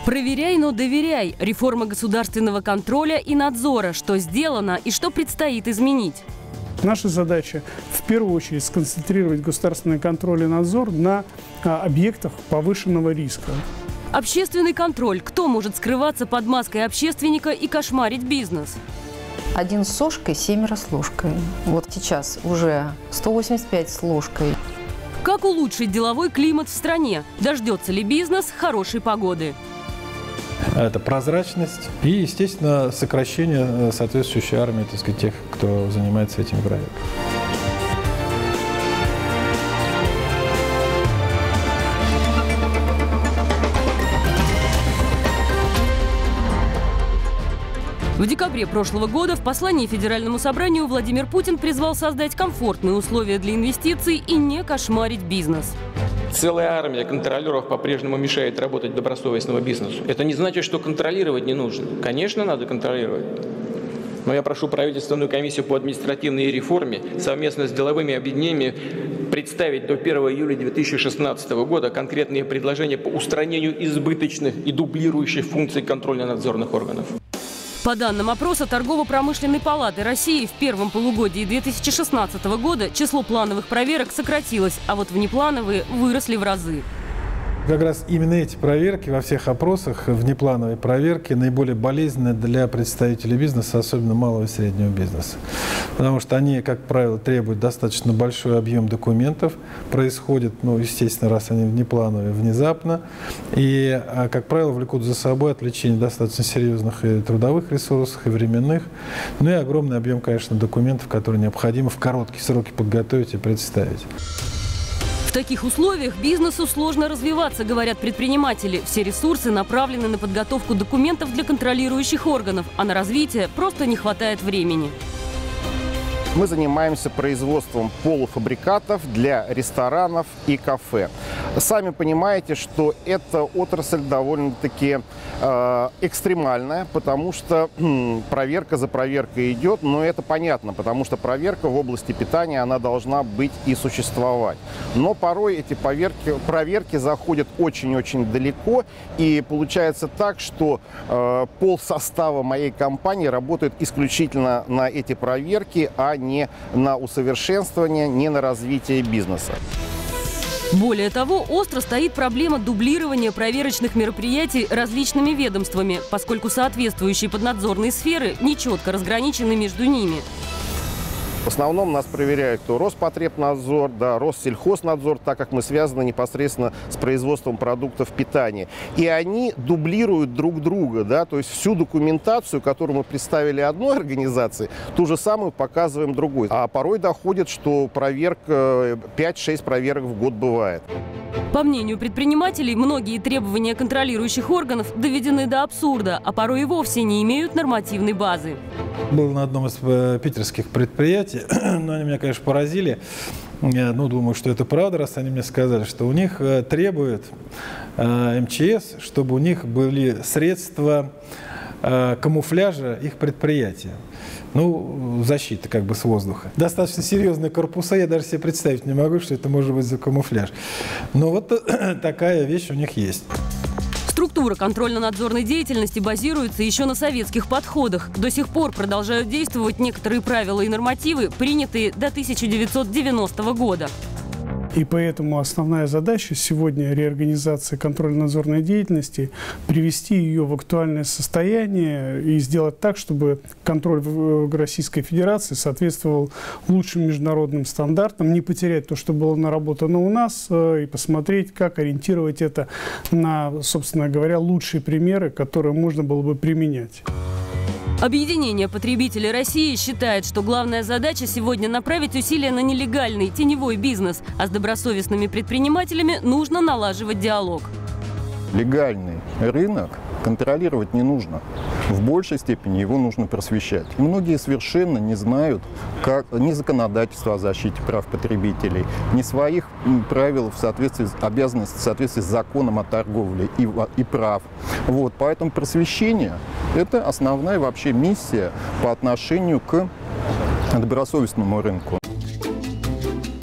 Проверяй, но доверяй. Реформа государственного контроля и надзора. Что сделано и что предстоит изменить? Наша задача в первую очередь сконцентрировать государственный контроль и надзор на объектах повышенного риска. Общественный контроль. Кто может скрываться под маской общественника и кошмарить бизнес? 1 с ложкой, 7 с ложкой. Вот сейчас уже 185 с ложкой. Как улучшить деловой климат в стране? Дождется ли бизнес хорошей погоды? Это прозрачность и, естественно, сокращение соответствующей армии, так сказать, тех, кто занимается этими проектами. В декабре прошлого года в послании Федеральному собранию Владимир Путин призвал создать комфортные условия для инвестиций и не кошмарить бизнес. Целая армия контролеров по-прежнему мешает работать добросовестному бизнесу. Это не значит, что контролировать не нужно. Конечно, надо контролировать. Но я прошу правительственную комиссию по административной реформе совместно с деловыми объединениями представить до 1 июля 2016 года конкретные предложения по устранению избыточных и дублирующих функций контрольно-надзорных органов. По данным опроса Торгово-промышленной палаты России, в первом полугодии 2016 года число плановых проверок сократилось, а вот внеплановые выросли в разы. Как раз именно эти проверки во всех опросах, внеплановые проверки, наиболее болезненны для представителей бизнеса, особенно малого и среднего бизнеса. Потому что они, как правило, требуют достаточно большой объем документов. Происходит, естественно, раз они внеплановые, внезапно. И, как правило, влекут за собой отвлечение достаточно серьезных и трудовых ресурсов, и временных. Ну и огромный объем, конечно, документов, которые необходимо в короткие сроки подготовить и представить. В таких условиях бизнесу сложно развиваться, говорят предприниматели. Все ресурсы направлены на подготовку документов для контролирующих органов, а на развитие просто не хватает времени. Мы занимаемся производством полуфабрикатов для ресторанов и кафе. Сами понимаете, что эта отрасль довольно-таки экстремальная, потому что проверка за проверкой идет, но это понятно, потому что проверка в области питания, она должна быть и существовать. Но порой эти проверки заходят очень-очень далеко, и получается так, что полсостава моей компании работает исключительно на эти проверки, а не на усовершенствование, не на развитие бизнеса. Более того, остро стоит проблема дублирования проверочных мероприятий различными ведомствами, поскольку соответствующие поднадзорные сферы нечетко разграничены между ними. В основном нас проверяют то Роспотребнадзор, да, Россельхознадзор, так как мы связаны непосредственно с производством продуктов питания. И они дублируют друг друга, да, то есть всю документацию, которую мы представили одной организации, ту же самую показываем другой. А порой доходит, что проверка, 5-6 проверок в год бывает. По мнению предпринимателей, многие требования контролирующих органов доведены до абсурда, а порой и вовсе не имеют нормативной базы. Был на одном из питерских предприятий, но они меня, конечно, поразили. Думаю, что это правда, раз они мне сказали, что у них требует МЧС, чтобы у них были средства камуфляжа их предприятия. Защита с воздуха. Достаточно серьезные корпуса, я даже себе представить не могу, что это может быть за камуфляж. Но вот такая вещь у них есть. Структура контрольно-надзорной деятельности базируется еще на советских подходах. До сих пор продолжают действовать некоторые правила и нормативы, принятые до 1990 года. И поэтому основная задача сегодня реорганизации контрольно-надзорной деятельности – привести ее в актуальное состояние и сделать так, чтобы контроль в Российской Федерации соответствовал лучшим международным стандартам, не потерять то, что было наработано у нас, и посмотреть, как ориентировать это на, собственно говоря, лучшие примеры, которые можно было бы применять. Объединение потребителей России считает, что главная задача сегодня направить усилия на нелегальный теневой бизнес, а с добросовестными предпринимателями нужно налаживать диалог. Легальный рынок контролировать не нужно. В большей степени его нужно просвещать. Многие совершенно не знают ни законодательства о защите прав потребителей, ни своих правил в соответствии, обязанностей в соответствии с законом о торговле и прав. Поэтому просвещение – это основная вообще миссия по отношению к добросовестному рынку.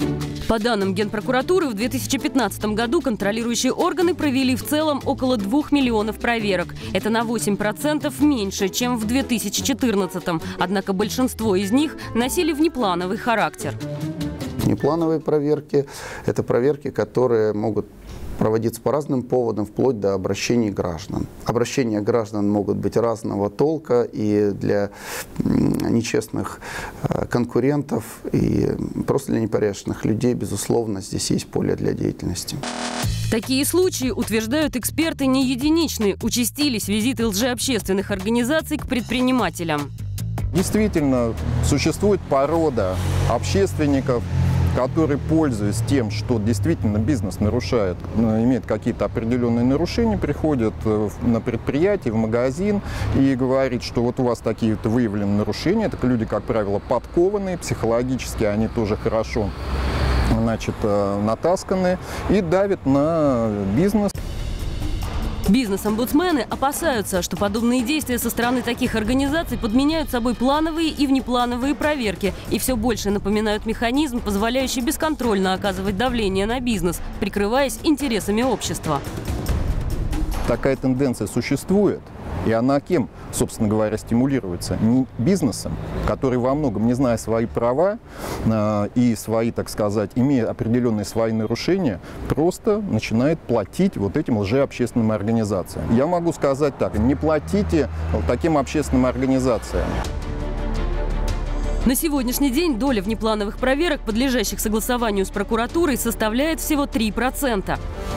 По данным Генпрокуратуры, в 2015 году контролирующие органы провели в целом около 2 миллионов проверок. Это на 8% меньше, чем в 2014. Однако большинство из них носили внеплановый характер. Внеплановые проверки – это проверки, которые могут проводиться по разным поводам, вплоть до обращений граждан. Обращения граждан могут быть разного толка, и для нечестных конкурентов, и просто для непорядочных людей, безусловно, здесь есть поле для деятельности. Такие случаи, утверждают эксперты, не единичны. Участились визиты лжеобщественных организаций к предпринимателям. Действительно, существует порода общественников, которые, пользуясь тем, что действительно бизнес нарушает, имеет какие-то определенные нарушения, приходят на предприятие, в магазин и говорят, что вот у вас такие-то выявлены нарушения. Это люди, как правило, подкованные, психологически они тоже хорошо, значит, натасканы и давят на бизнес. Бизнес-омбудсмены опасаются, что подобные действия со стороны таких организаций подменяют собой плановые и внеплановые проверки и все больше напоминают механизм, позволяющий бесконтрольно оказывать давление на бизнес, прикрываясь интересами общества. Такая тенденция существует. И она кем, собственно говоря, стимулируется? Не бизнесом, который во многом, не зная свои права и свои, так сказать, имея определенные свои нарушения, просто начинает платить вот этим лжеобщественным организациям. Я могу сказать так: не платите таким общественным организациям. На сегодняшний день доля внеплановых проверок, подлежащих согласованию с прокуратурой, составляет всего 3%.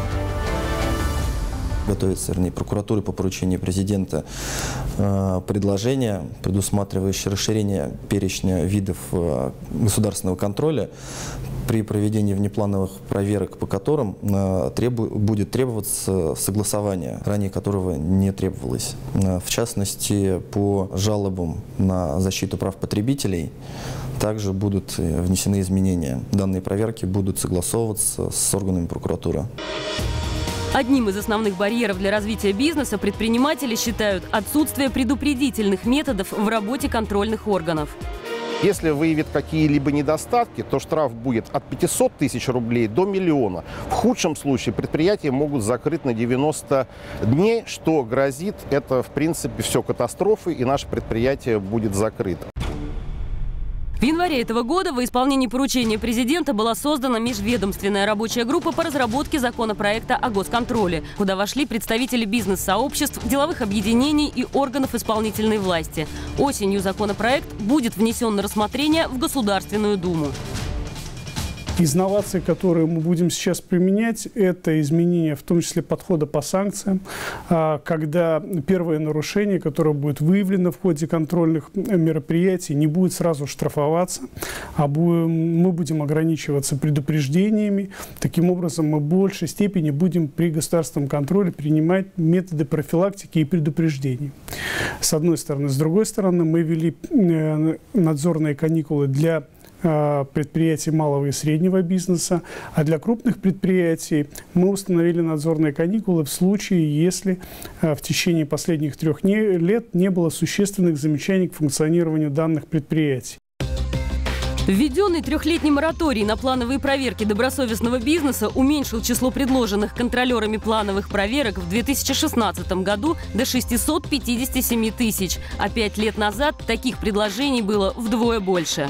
Готовится, вернее, прокуратуре по поручению президента предложение, предусматривающее расширение перечня видов государственного контроля при проведении внеплановых проверок, по которым будет требоваться согласование, ранее которого не требовалось. В частности, по жалобам на защиту прав потребителей также будут внесены изменения. Данные проверки будут согласовываться с органами прокуратуры. Одним из основных барьеров для развития бизнеса предприниматели считают отсутствие предупредительных методов в работе контрольных органов. Если выявит какие-либо недостатки, то штраф будет от 500 тысяч рублей до миллиона. В худшем случае предприятия могут закрыть на 90 дней, что грозит. Это, в принципе, все катастрофой, и наше предприятие будет закрыто. В январе этого года во исполнении поручения президента была создана межведомственная рабочая группа по разработке законопроекта о госконтроле, куда вошли представители бизнес-сообществ, деловых объединений и органов исполнительной власти. Осенью законопроект будет внесен на рассмотрение в Государственную Думу. Из новаций, которые мы будем сейчас применять, это изменение, в том числе, подхода по санкциям, когда первое нарушение, которое будет выявлено в ходе контрольных мероприятий, не будет сразу штрафоваться, а мы будем ограничиваться предупреждениями. Таким образом, мы в большей степени будем при государственном контроле принимать методы профилактики и предупреждений. С одной стороны. С другой стороны, мы ввели надзорные каникулы для предприятий малого и среднего бизнеса, а для крупных предприятий мы установили надзорные каникулы в случае, если в течение последних 3 лет не было существенных замечаний к функционированию данных предприятий. Введенный 3-летний мораторий на плановые проверки добросовестного бизнеса уменьшил число предложенных контролерами плановых проверок в 2016 году до 657 тысяч, а 5 лет назад таких предложений было вдвое больше.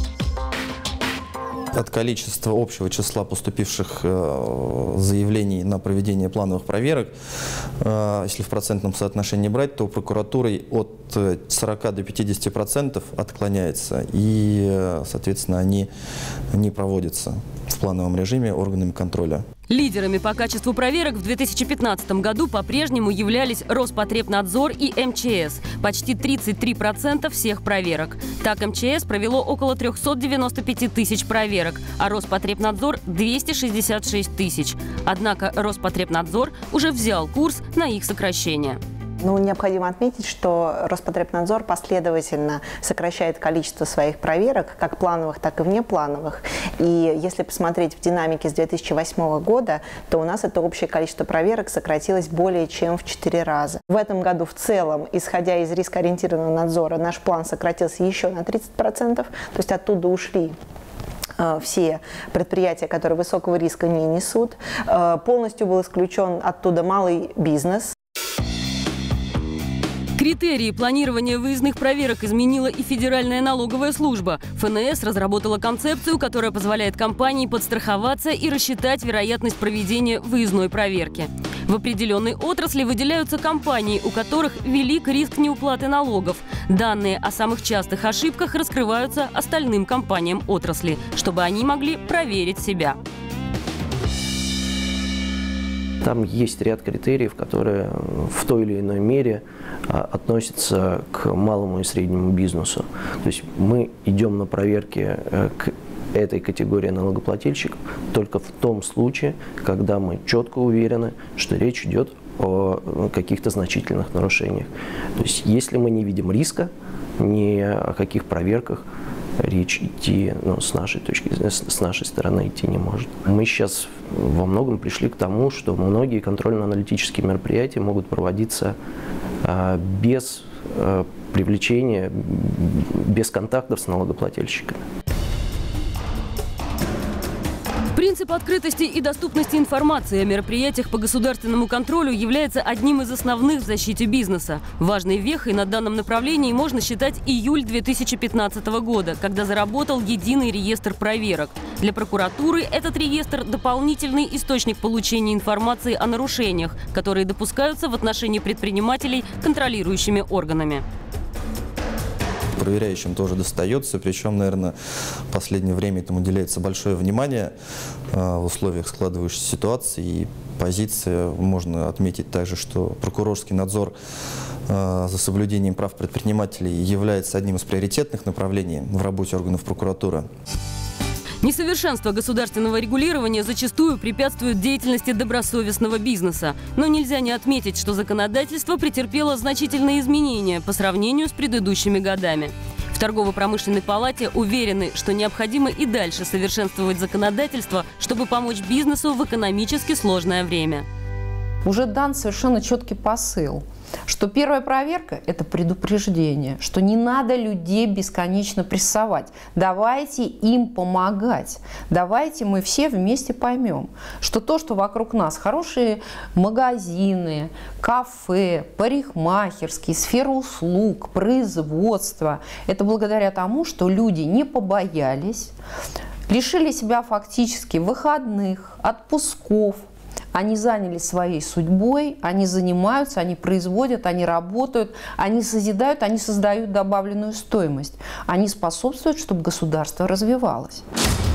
От количества общего числа поступивших заявлений на проведение плановых проверок, если в процентном соотношении брать, то прокуратурой от 40 до 50% отклоняется, и, соответственно, они не проводятся в плановом режиме органами контроля. Лидерами по качеству проверок в 2015 году по-прежнему являлись Роспотребнадзор и МЧС. Почти 33% всех проверок. Так, МЧС провело около 395 тысяч проверок, а Роспотребнадзор – 266 тысяч. Однако Роспотребнадзор уже взял курс на их сокращение. Ну, необходимо отметить, что Роспотребнадзор последовательно сокращает количество своих проверок, как плановых, так и внеплановых. И если посмотреть в динамике с 2008 года, то у нас это общее количество проверок сократилось более чем в 4 раза. В этом году в целом, исходя из рискоориентированного надзора, наш план сократился еще на 30%, то есть оттуда ушли все предприятия, которые высокого риска не несут. Полностью был исключен оттуда малый бизнес. Критерии планирования выездных проверок изменила и Федеральная налоговая служба. ФНС разработала концепцию, которая позволяет компании подстраховаться и рассчитать вероятность проведения выездной проверки. В определенной отрасли выделяются компании, у которых велик риск неуплаты налогов. Данные о самых частых ошибках раскрываются остальным компаниям отрасли, чтобы они могли проверить себя. Там есть ряд критериев, которые в той или иной мере относятся к малому и среднему бизнесу. То есть мы идем на проверки к этой категории налогоплательщиков только в том случае, когда мы четко уверены, что речь идет о каких-то значительных нарушениях. То есть если мы не видим риска, ни о каких проверках речь идти, с нашей стороны идти не может. Мы сейчас во многом пришли к тому, что многие контрольно-аналитические мероприятия могут проводиться без привлечения, без контактов с налогоплательщиками. Принцип открытости и доступности информации о мероприятиях по государственному контролю является одним из основных в защите бизнеса. Важной вехой на данном направлении можно считать июль 2015 года, когда заработал единый реестр проверок. Для прокуратуры этот реестр – дополнительный источник получения информации о нарушениях, которые допускаются в отношении предпринимателей контролирующими органами. Проверяющим тоже достается, причем, наверное, в последнее время этому уделяется большое внимание в условиях складывающейся ситуации и позиции. Можно отметить также, что прокурорский надзор за соблюдением прав предпринимателей является одним из приоритетных направлений в работе органов прокуратуры. Несовершенство государственного регулирования зачастую препятствует деятельности добросовестного бизнеса. Но нельзя не отметить, что законодательство претерпело значительные изменения по сравнению с предыдущими годами. В Торгово-промышленной палате уверены, что необходимо и дальше совершенствовать законодательство, чтобы помочь бизнесу в экономически сложное время. Уже дан совершенно четкий посыл, что первая проверка – это предупреждение, что не надо людей бесконечно прессовать. Давайте им помогать. Давайте мы все вместе поймем, что то, что вокруг нас хорошие магазины, кафе, парикмахерские, сфера услуг, производство – это благодаря тому, что люди не побоялись, лишили себя фактически выходных, отпусков. Они занялись своей судьбой, они занимаются, они производят, они работают, они созидают, они создают добавленную стоимость. Они способствуют, чтобы государство развивалось.